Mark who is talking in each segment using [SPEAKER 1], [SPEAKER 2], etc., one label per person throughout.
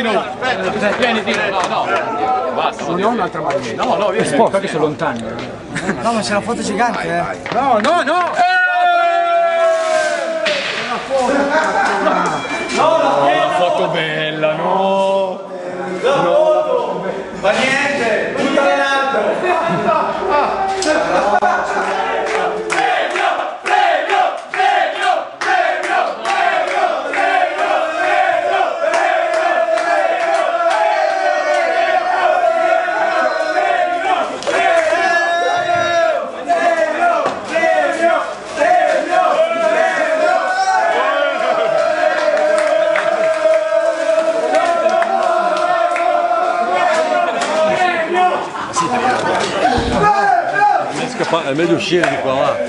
[SPEAKER 1] Tino. Vieni Tino, no. Basta.
[SPEAKER 2] Non ho un'altra maglietta.
[SPEAKER 1] No, vieni.
[SPEAKER 2] Sposta che sono lontani.
[SPEAKER 3] No, ma c'è la foto gigante, eh.
[SPEAKER 2] No!
[SPEAKER 1] No, la foto bella, no.
[SPEAKER 4] Ma niente, tutta
[SPEAKER 5] è meglio uscire di qua, va.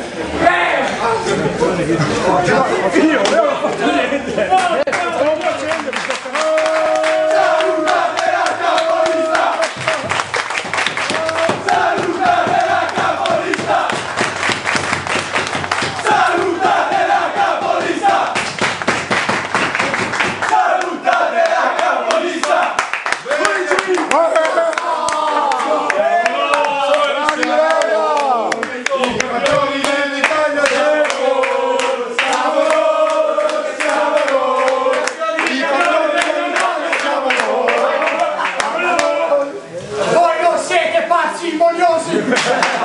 [SPEAKER 3] Voi non siete pazzi, vogliosi!